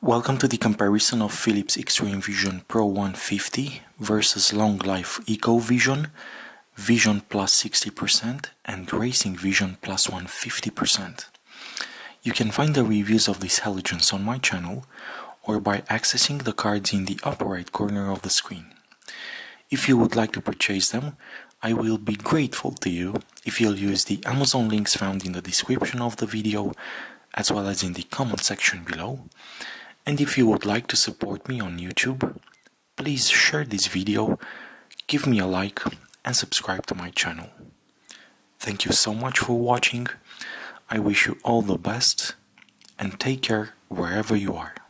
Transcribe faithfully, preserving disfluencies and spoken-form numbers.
Welcome to the comparison of Philips Xtreme Vision Pro one fifty versus Long Life Eco Vision, Vision Plus sixty percent and Racing Vision Plus one hundred fifty percent. You can find the reviews of these halogens on my channel or by accessing the cards in the upper right corner of the screen. If you would like to purchase them, I will be grateful to you if you'll use the Amazon links found in the description of the video as well as in the comment section below. And if you would like to support me on YouTube, please share this video, give me a like and subscribe to my channel. Thank you so much for watching. I wish you all the best and take care wherever you are.